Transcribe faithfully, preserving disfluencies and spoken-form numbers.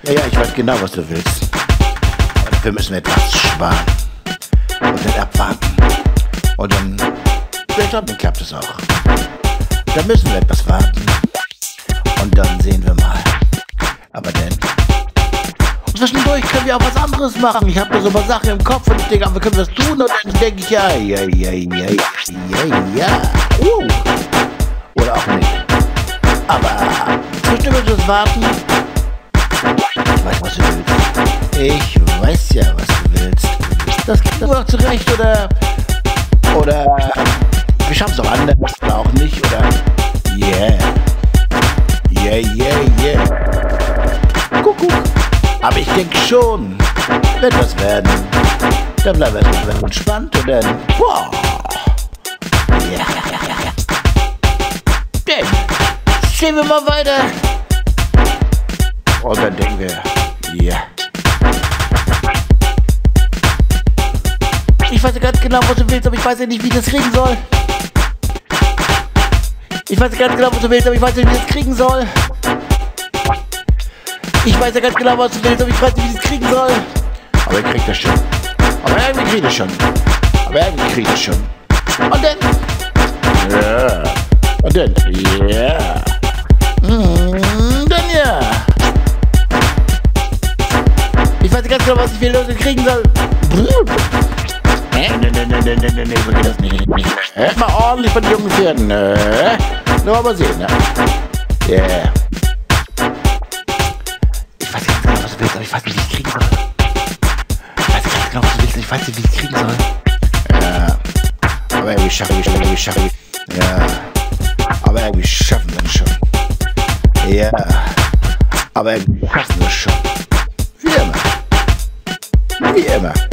Ja, ja, ich weiß genau, was du willst. Aber dafür müssen wir etwas sparen. Und dann abwarten. Und dann, vielleicht dann klappt es auch. Dann müssen wir etwas warten. Und dann sehen wir mal. Aber denn, und zwischendurch können wir auch was anderes machen. Ich habe da so ein paar Sachen im Kopf und ich denke, aber können wir das tun? Und dann denke ich, ja, ja, ja, ja, ja, ja. Uh. Oder auch nicht. Aber zwischendurch müssen wir warten. Ich weiß, was du willst. Ich weiß ja, was du willst. Das kriegen wir auch zurecht, oder? Oder wir schaffen es auch anders, oder auch nicht, oder? Yeah. Yeah, yeah, yeah. Kuckuck. Aber ich denke schon, wird was werden. Dann bleiben wir erstmal entspannt und dann, boah. Ja, ja, ja, ja. Dann sehen wir mal weiter. Und dann denken wir, ja. Ich weiß ja ganz genau, was du willst, aber ich weiß ja nicht, wie ich das kriegen soll. Ich weiß ja ganz genau, was du willst, aber ich weiß nicht, wie ich das kriegen soll. Ich weiß ja ganz genau, was du willst, aber ich weiß nicht, wie ich das kriegen soll. Aber ich krieg das schon. Aber irgendwie krieg ich das schon. Aber irgendwie krieg ich das schon. Und dann, ja. Und dann, ja. Mm, dann ja. Ich weiß ja ganz genau, was ich will, was ich kriegen soll. Nee, nee, nee, nee, nee, nee, nee, so geht das nicht. nicht. Mal ordentlich von den jungen Pferden. Ne? Nur mal sehen, ne? Yeah. Ich weiß ganz genau, was du willst, aber ich weiß nicht, wie ich es kriegen soll. Ich weiß ganz genau, was du willst, aber ich weiß nicht, wie ich es kriegen soll. Ja. Aber irgendwie schaffen wir, irgendwie schaffen wir. Ja. Aber irgendwie schaffen wir es schon. Ja. Aber irgendwie schaffen wir es schon. Wie immer. Wie immer.